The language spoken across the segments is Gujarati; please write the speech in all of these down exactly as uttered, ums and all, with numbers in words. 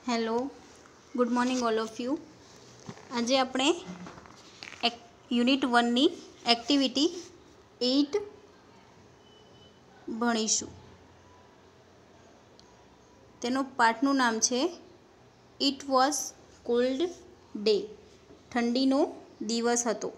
Hello, good morning all of you. આજે આપણે એક યુનિટ વનની એક્ટિવિટી એઇટ ભણીશું. તેનો પાઠનું નામ છે ઇટ વોઝ કોલ્ડ ડે. ઠંડીનો દિવસ હતો.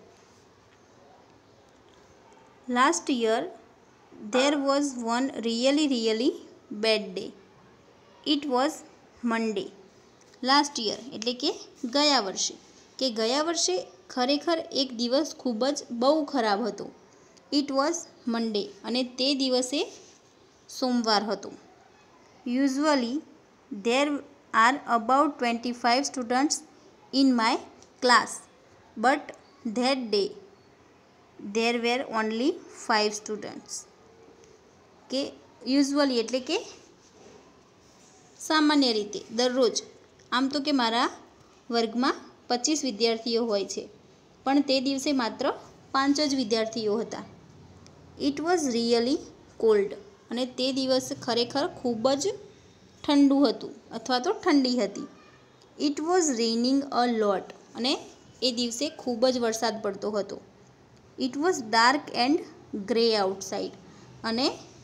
Last year there was one really really bad day. It was Monday. Last year એટલે કે ગયા વર્ષે કે ગયા વર્ષે ખરેખર એક દિવસ ખૂબ જ બહુ ખરાબ હતો. ઇટ વોઝ મંડે અને તે દિવસે સોમવાર હતો. Usually there are about twenty five students in my class but that day there were only five students. કે યુઝ્યુઅલી એટલે કે સામાન્ય રીતે દરરોજ આમ તો કે મારા વર્ગમાં પચીસ વિદ્યાર્થીઓ હોય છે, પણ તે દિવસે માત્ર પાંચ જ વિદ્યાર્થીઓ હતા. ઇટ વોઝ રિયલી કોલ્ડ અને તે દિવસે ખરેખર ખૂબ જ ઠંડુ હતું અથવા તો ઠંડી હતી. ઇટ વોઝ રેઇનિંગ અ લોટ અને એ દિવસે ખૂબ જ વરસાદ પડતો હતો. It was dark and grey outside અને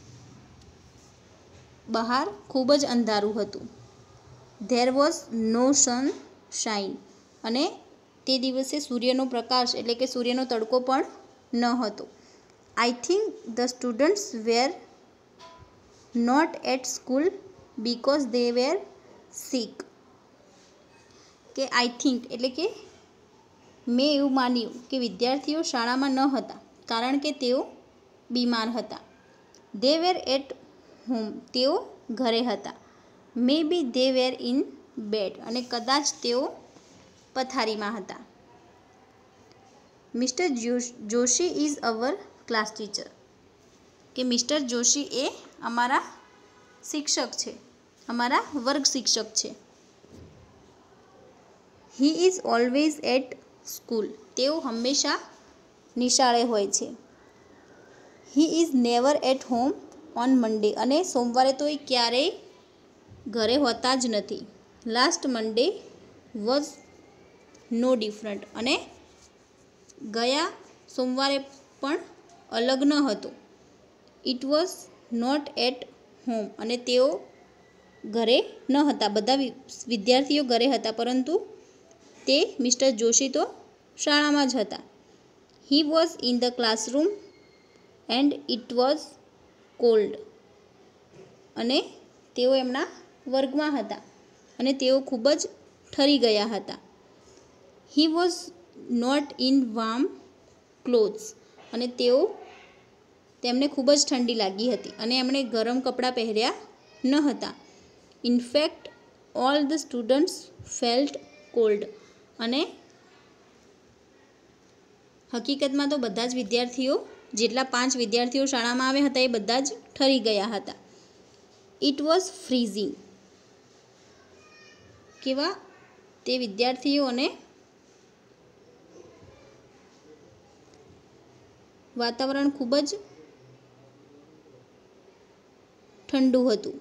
બહાર ખૂબ જ અંધારું હતું. There was no sunshine અને તે દિવસે સૂર્યનો પ્રકાશ એટલે કે સૂર્યનો તડકો પણ ન હતો. I think the students were not at school because they were sick. કે આઈ થિંક એટલે કે મેં એવું માન્યું કે વિદ્યાર્થીઓ શાળામાં ન હતા કારણ કે તેઓ બીમાર હતા. દે વેર એટ હોમ તેઓ ઘરે હતા. મે બી દે વેર ઇન બેડ અને કદાચ તેઓ પથારીમાં હતા. Mister Joshi is our class teacher. કે મિસ્ટર જોશી એ અમારા શિક્ષક છે, અમારા વર્ગ શિક્ષક છે. He is always at school. તેઓ હંમેશા નિશાળે હોય છે. He is never at home on Monday અને સોમવારે તો એ ક્યારેય ઘરે હોતા જ નથી. Last Monday was no different અને ગયા સોમવારે પણ અલગ ન હતો. It was not at home અને તેઓ ઘરે ન હતા. બધા વિદ્યાર્થીઓ ઘરે હતા પરંતુ તે મિસ્ટર જોશી તો શાળામાં જ હતા. He was in the classroom and it was cold અને તેઓ એમના વર્ગમાં હતા અને તેઓ ખૂબ જ ઠરી ગયા હતા. He was not in warm clothes અને તેઓ તેમને ખૂબ જ ઠંડી લાગી હતી અને એમણે ગરમ કપડાં પહેર્યા ન હતા. In fact all the students felt cold અને હકીકતમાં તો બધા જ વિદ્યાર્થીઓ જેટલા પાંચ વિદ્યાર્થીઓ શાળામાં આવ્યા હતા એ બધા જ ઠરી ગયા હતા. It was freezing. કેવા તે વિદ્યાર્થીઓને વાતાવરણ ખૂબ જ ઠંડુ હતું.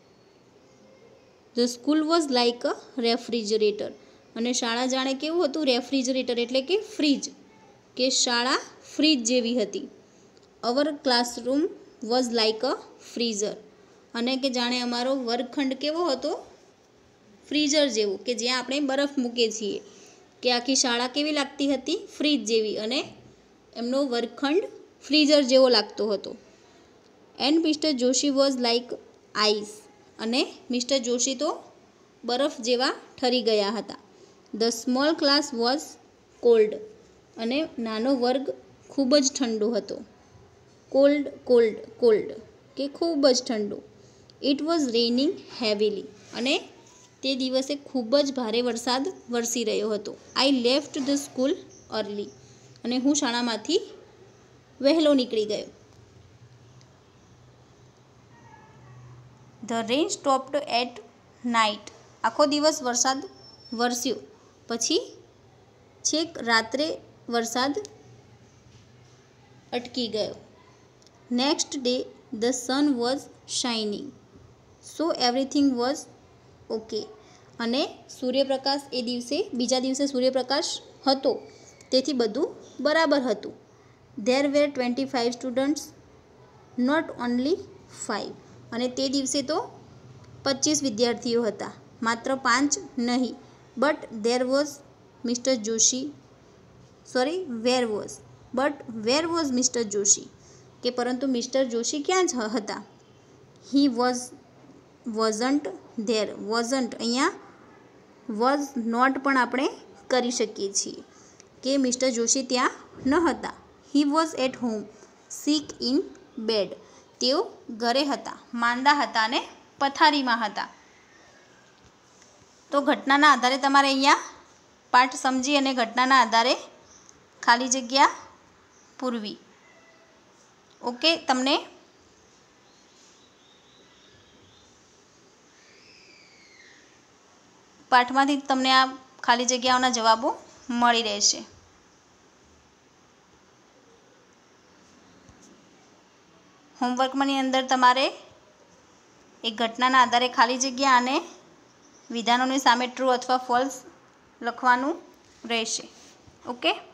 The school was like a refrigerator અને શાળા જાણે કેવું હતું રેફ્રિજરેટર એટલે કે ફ્રીજ, કે શાળા ફ્રીજ જેવી હતી. Our classroom was like a freezer અને કે જાણે અમારો વર્ગખંડ કેવો હતો ફ્રીઝર જેવો, કે જ્યાં આપણે બરફ મૂકીએ છીએ. કે આખી શાળા કેવી લાગતી હતી ફ્રીજ જેવી અને એમનો વર્ગખંડ ફ્રીઝર જેવો લાગતો હતો. And Mister Joshi was like ice અને મિસ્ટર જોશી તો બરફ જેવા ઠરી ગયા હતા. The small class was cold અને નાનો વર્ગ ખૂબ જ ઠંડો હતો. કોલ્ડ કોલ્ડ કોલ્ડ કે ખૂબ જ ઠંડુ. ઇટ વોઝ રેઇનિંગ હેવીલી અને તે દિવસે ખૂબ જ ભારે વરસાદ વરસી રહ્યો હતો. I left the school early અને હું શાળામાંથી વહેલો નીકળી ગયો. The rain stopped at night. આખો દિવસ વરસાદ વરસ્યો પછી છેક રાત્રે વરસાદ અટકી ગયો. Next day the sun was shining so everything was okay. અને સૂર્યપ્રકાશ એ દિવસે બીજા દિવસે સૂર્યપ્રકાશ હતો, તેથી બધું બરાબર હતું. There were twenty five students, not only five. અને તે દિવસે તો પચીસ વિદ્યાર્થીઓ હતા, માત્ર પાંચ નહીં. But there was Mister Joshi, sorry where was, but where was Mister Joshi, કે પરંતુ મિસ્ટર જોશી ક્યાં જ હતા? He was wasn't there. Wasn't અહીંયા વોઝ નોટ પણ આપણે કરી શકીએ છીએ કે મિસ્ટર જોશી ત્યાં ન હતા. He was at home sick in bed. તેઓ ઘરે હતા, માંદા હતા અને પથારીમાં હતા. તો ઘટનાના આધારે તમારે અહીંયા પાઠ સમજી અને ઘટનાના આધારે ખાલી જગ્યા પૂરવી. ઓકે, તમને પાઠમાંથી તમને આ ખાલી જગ્યાઓના જવાબો મળી રહેશે. હોમવર્કમાંની અંદર તમારે એક ઘટનાના આધારે ખાલી જગ્યા અને વિધાનોની સામે ટ્રુ અથવા ફોલ્સ લખવાનું રહેશે. ઓકે.